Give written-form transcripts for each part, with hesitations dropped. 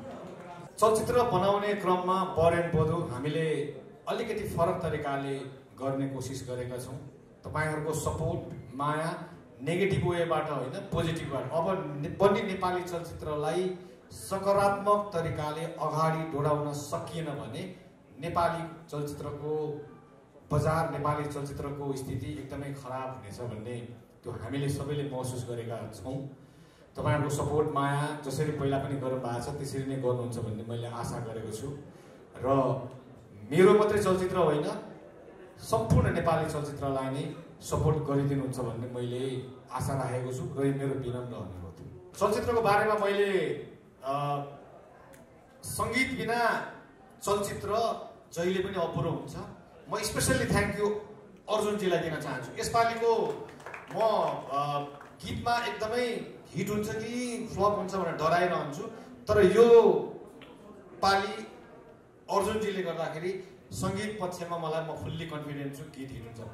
चलचित्र बनाउने क्रममा बरेन बधु हामीले अलिकति फरक तरिकाले गर्ने कोसिस गरेका छौँ। तपाईहरुको सपोर्ट, माया नेगेटिभ वेबाट होइन पोजिटिभबाट अब बन्ने नेपाली चलचित्रलाई सकारात्मक तरिकाले अगाडि बढाउन सकिएन भने नेपाली चलचित्रको बजार, नेपाली चलचित्रको स्थिति एकदमै खराब हुनेछ भन्ने त्यो हामीले सबैले महसुस गरेका छौँ। तपाईहरुको सपोर्ट, माया जसरी पहिला पनि गर्नु भएको छ त्यसरी नै गर्नुहुन्छ भन्ने मैले आशा गरेको छु र मेरो मात्रै चलचित्र होइन सम्पूर्ण नेपाली चलचित्रलाई नै सपोर्ट गरिदिनुहुन्छ भन्ने मैले आशा राखेको छु र यो मेरो विनम्र अनुरोध हो। चलचित्रको बारेमा मैले संगीत बिना चलचित्र जहिले पनि अपुरो हुन्छ। म स्पेशली थ्याङ्क यू अर्जुनजीलाई दिन चाहन्छु। यसपालिको म गीतमा एकदमै हिट हुन्छ कि फ्लप हुन्छ भनेर डराइरहन्छु, तर यो पाली अर्जुनजीले गर्दाखेरि संगीत पक्षमा मलाई म फुल्ली कन्फिडेन्ट छु गीत हिट हुन्छ।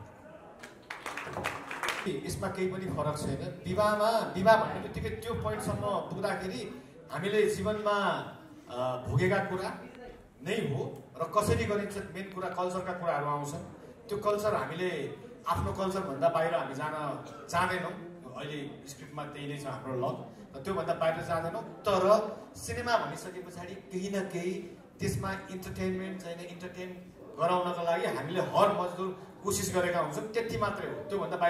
यसमा केही पनि फरक छैन। विवाह भन्ने बित्तिकै त्यो पोइन्टसम्म पुग्दाखेरि हामीले जीवनमा भोगेका कुरा नै हो र कसरी गरिन्छ मेन कुरा कल्चरका कुराहरू आउँछन्। त्यो कल्चर हामीले आफ्नो कल्चर भन्दा बाहिर हामी जान चाहँदैनौँ। अहिले स्क्रिप्टमा त्यही नै छ हाम्रो लग, र त्योभन्दा बाहिर जाँदैनौँ। तर सिनेमा भनिसके पछाडि केही न केही त्यसमा इन्टरटेनमेन्ट चाहिने, इन्टरटेन गराउनका लागि हामीले हर मजदुर कोसिस गरेका हुन्छौँ, त्यति मात्रै हो। त्योभन्दा